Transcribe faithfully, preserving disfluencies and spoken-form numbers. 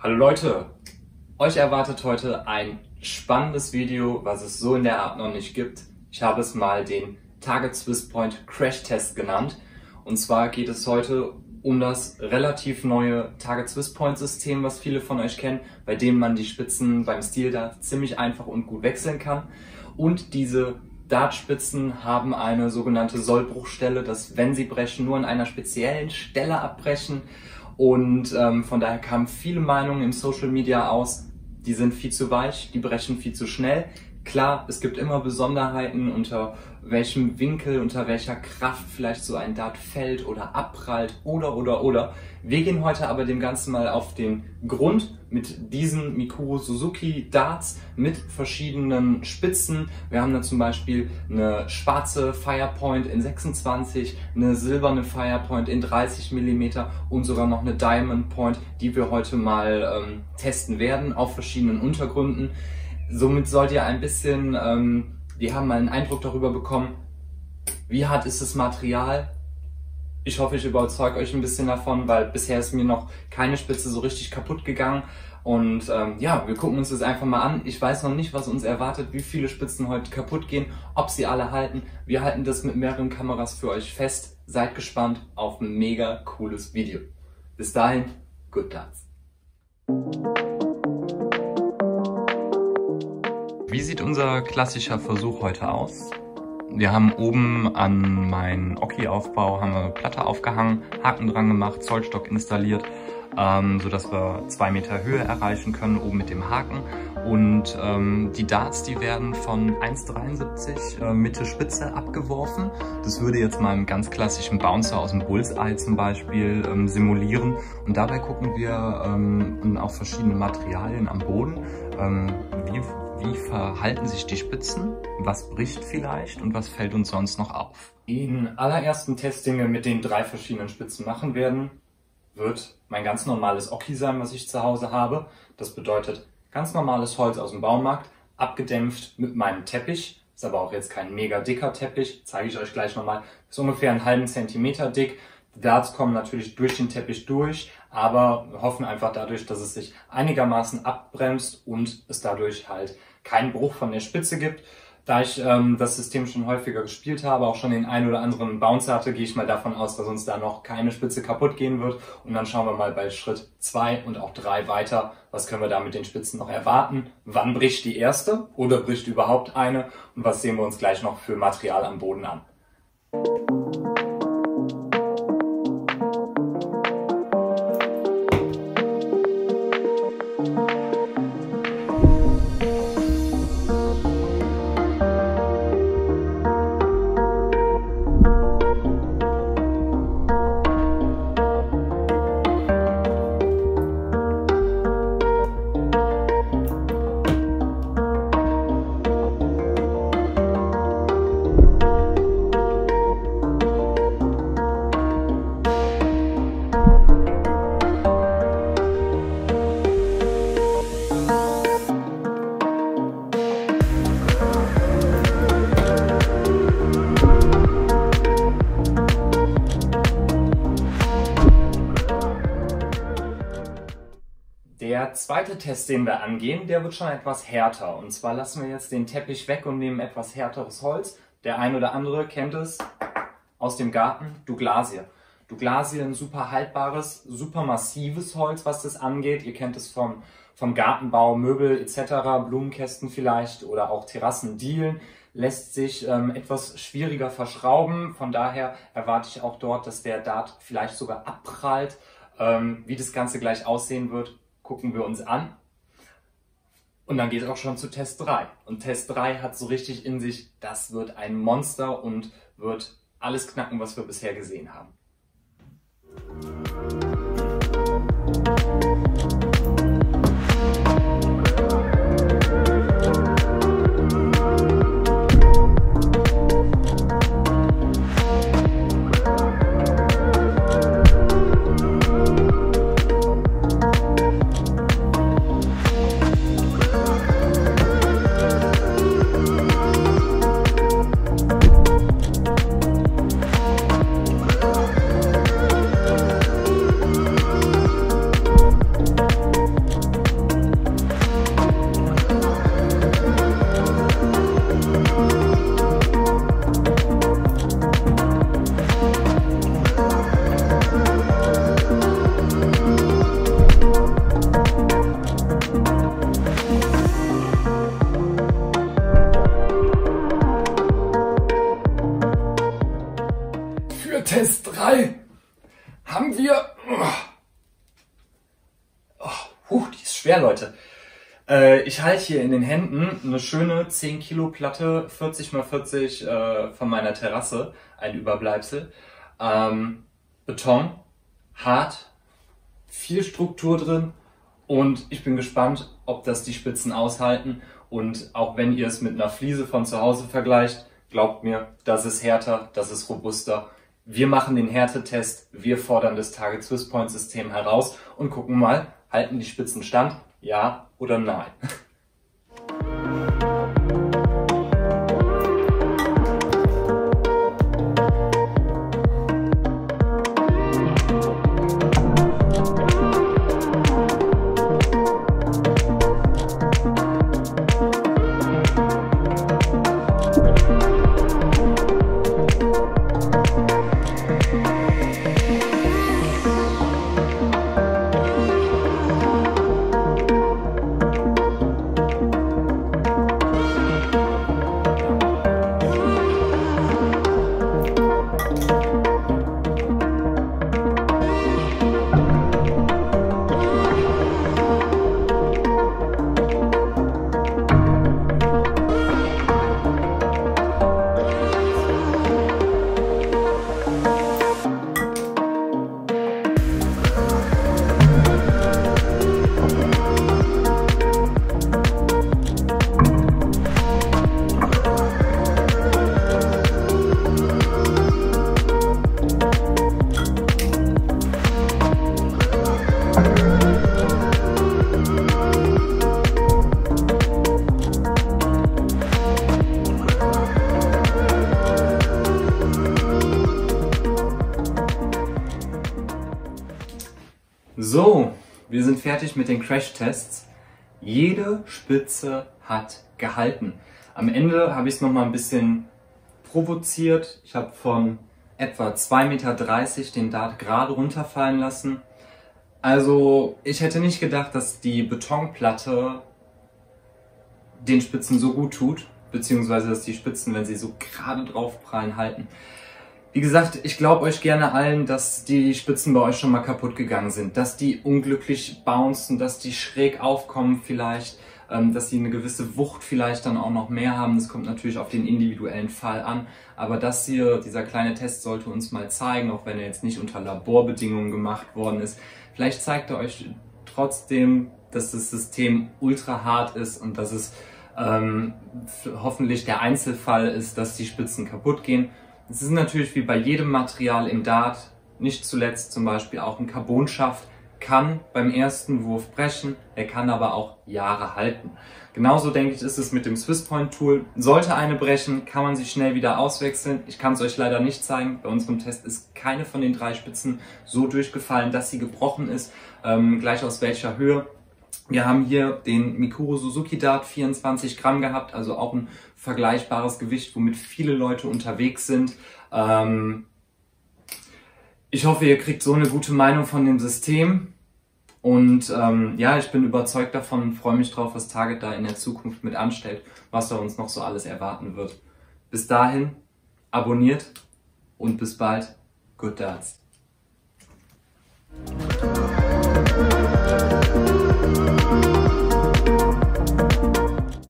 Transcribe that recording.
Hallo Leute, euch erwartet heute ein spannendes Video, was es so in der Art noch nicht gibt. Ich habe es mal den Target Swiss Point Crash Test genannt. Und zwar geht es heute um das relativ neue Target Swiss Point System, was viele von euch kennen, bei dem man die Spitzen beim Steel Dart ziemlich einfach und gut wechseln kann. Und diese Dartspitzen haben eine sogenannte Sollbruchstelle, dass wenn sie brechen, nur an einer speziellen Stelle abbrechen. Und ähm, von daher kamen viele Meinungen im Social Media aus, die sind viel zu weich, die brechen viel zu schnell. Klar, es gibt immer Besonderheiten, unter welchem Winkel, unter welcher Kraft vielleicht so ein Dart fällt oder abprallt oder oder oder. Wir gehen heute aber dem Ganzen mal auf den Grund mit diesen Mikuro Suzuki Darts mit verschiedenen Spitzen. Wir haben da zum Beispiel eine schwarze Firepoint in sechsundzwanzig, eine silberne Firepoint in dreißig Millimeter und sogar noch eine Diamond Point, die wir heute mal ähm, testen werden auf verschiedenen Untergründen. Somit sollt ihr ein bisschen, ähm, wir haben mal einen Eindruck darüber bekommen, wie hart ist das Material. Ich hoffe, ich überzeuge euch ein bisschen davon, weil bisher ist mir noch keine Spitze so richtig kaputt gegangen. Und ähm, ja, wir gucken uns das einfach mal an. Ich weiß noch nicht, was uns erwartet, wie viele Spitzen heute kaputt gehen, ob sie alle halten. Wir halten das mit mehreren Kameras für euch fest. Seid gespannt auf ein mega cooles Video. Bis dahin, good darts! Wie sieht unser klassischer Versuch heute aus? Wir haben oben an meinen Oki-Aufbau haben wir eine Platte aufgehangen, Haken dran gemacht, Zollstock installiert, ähm, sodass wir zwei Meter Höhe erreichen können, oben mit dem Haken. Und ähm, die Darts, die werden von eins Komma dreiundsiebzig äh, Mitte Spitze abgeworfen. Das würde jetzt mal einen ganz klassischen Bouncer aus dem Bullseye zum Beispiel ähm, simulieren. Und dabei gucken wir ähm, auf verschiedene Materialien am Boden, ähm, wie Wie verhalten sich die Spitzen? Was bricht vielleicht und was fällt uns sonst noch auf? Den allerersten Test, den wir mit den drei verschiedenen Spitzen machen werden, wird mein ganz normales Oki sein, was ich zu Hause habe. Das bedeutet ganz normales Holz aus dem Baumarkt, abgedämpft mit meinem Teppich. Ist aber auch jetzt kein mega dicker Teppich, zeige ich euch gleich nochmal. Ist ungefähr einen halben Zentimeter dick. Die Darts kommen natürlich durch den Teppich durch, aber wir hoffen einfach dadurch, dass es sich einigermaßen abbremst und es dadurch halt keinen Bruch von der Spitze gibt. Da ich ähm, das System schon häufiger gespielt habe, auch schon den einen oder anderen Bouncer hatte, gehe ich mal davon aus, dass uns da noch keine Spitze kaputt gehen wird. Und dann schauen wir mal bei Schritt zwei und auch drei weiter, was können wir da mit den Spitzen noch erwarten. Wann bricht die erste oder bricht überhaupt eine und was sehen wir uns gleich noch für Material am Boden an. Der zweite Test, den wir angehen, der wird schon etwas härter. Und zwar lassen wir jetzt den Teppich weg und nehmen etwas härteres Holz. Der ein oder andere kennt es aus dem Garten, Douglasie. Douglasie, ein super haltbares, super massives Holz, was das angeht. Ihr kennt es vom, vom Gartenbau, Möbel et cetera, Blumenkästen vielleicht oder auch Terrassen, Dielen. Lässt sich ähm, etwas schwieriger verschrauben. Von daher erwarte ich auch dort, dass der Dart vielleicht sogar abprallt. Ähm, wie das Ganze gleich aussehen wird, gucken wir uns an. Und dann geht es auch schon zu Test drei. Und Test drei hat so richtig in sich, das wird ein Monster und wird alles knacken, was wir bisher gesehen haben. Puh, die ist schwer, Leute. Äh, ich halte hier in den Händen eine schöne zehn Kilo Platte, vierzig mal vierzig äh, von meiner Terrasse, ein Überbleibsel. Ähm, Beton, hart, viel Struktur drin und ich bin gespannt, ob das die Spitzen aushalten. Und auch wenn ihr es mit einer Fliese von zu Hause vergleicht, glaubt mir, das ist härter, das ist robuster. Wir machen den Härtetest, wir fordern das Target Swiss Point System heraus und gucken mal, halten die Spitzen stand? Ja oder nein? So, wir sind fertig mit den Crash-Tests. Jede Spitze hat gehalten. Am Ende habe ich es nochmal ein bisschen provoziert. Ich habe von etwa zwei Meter dreißig den Dart gerade runterfallen lassen. Also ich hätte nicht gedacht, dass die Betonplatte den Spitzen so gut tut, beziehungsweise dass die Spitzen, wenn sie so gerade drauf prallen, halten. Wie gesagt, ich glaube euch gerne allen, dass die Spitzen bei euch schon mal kaputt gegangen sind, dass die unglücklich bouncen, dass die schräg aufkommen vielleicht, ähm, dass sie eine gewisse Wucht vielleicht dann auch noch mehr haben. Das kommt natürlich auf den individuellen Fall an, aber das hier, dieser kleine Test sollte uns mal zeigen, auch wenn er jetzt nicht unter Laborbedingungen gemacht worden ist. Vielleicht zeigt er euch trotzdem, dass das System ultra hart ist und dass es ähm, hoffentlich der Einzelfall ist, dass die Spitzen kaputt gehen. Es ist natürlich wie bei jedem Material im Dart, nicht zuletzt zum Beispiel auch ein Carbonschaft, kann beim ersten Wurf brechen, er kann aber auch Jahre halten. Genauso denke ich, ist es mit dem Swiss Point Tool. Sollte eine brechen, kann man sie schnell wieder auswechseln. Ich kann es euch leider nicht zeigen. Bei unserem Test ist keine von den drei Spitzen so durchgefallen, dass sie gebrochen ist. Ähm, gleich aus welcher Höhe. Wir haben hier den Mikuro Suzuki Dart, vierundzwanzig Gramm gehabt, also auch ein vergleichbares Gewicht, womit viele Leute unterwegs sind. Ähm ich hoffe, ihr kriegt so eine gute Meinung von dem System. Und ähm, ja, ich bin überzeugt davon, freue mich drauf, was Target da in der Zukunft mit anstellt, was da uns noch so alles erwarten wird. Bis dahin, abonniert und bis bald. Good Darts.